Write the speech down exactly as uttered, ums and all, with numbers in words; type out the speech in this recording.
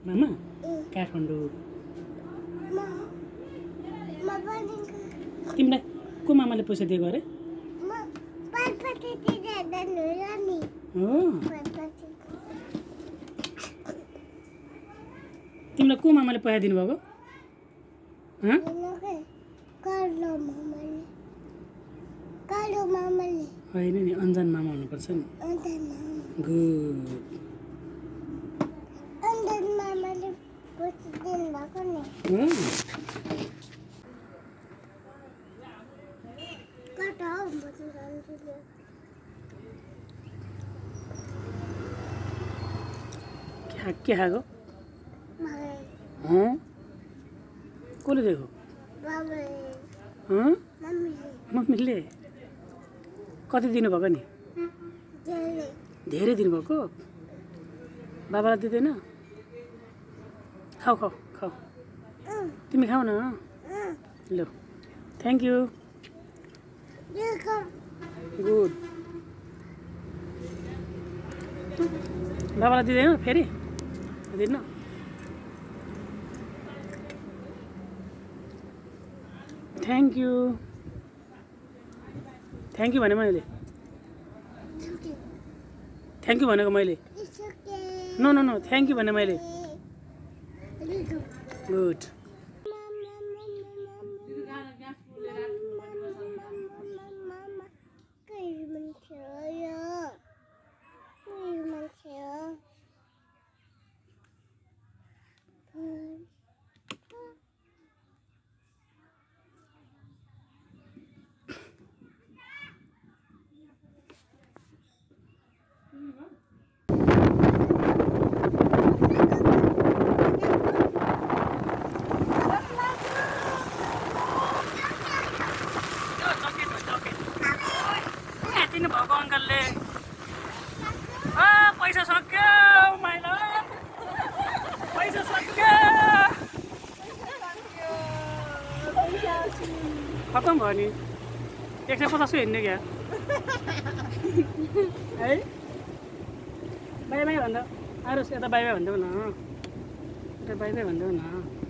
मामा काठमाडौँ तिमीलाई को मामाले पैसा दिएको अरे हो तिमीलाई को मामाले पैसा दिनुभएको होइन नि अन्जान मामा हुनुपर्छ नि गुड के खाएको कसले दिएको मम्मीले कति दिनुभएको नि धेरै दिनुभएको बाबालाई दिँदैन खाऊ खाऊ खाऊ तिमी खाऊ न ल थ्याङ्क यू गुड बाबालाई दिँदैन फेरि दिन्न थ्याङ्क यू थ्याङ्क यू भने मैले थ्याङ्क यू भनेको मैले no no no thank you भने मैले गुड भएको अङ्कलले पैसा सक्यो माइला पैसा सक्यो खतम भयो नि एक सय पचास हिँड्ने क्या है बाई बाई भन्दा आरुष यता बाई बाई भन्देऊ न यता बाई बाई भन्देऊ न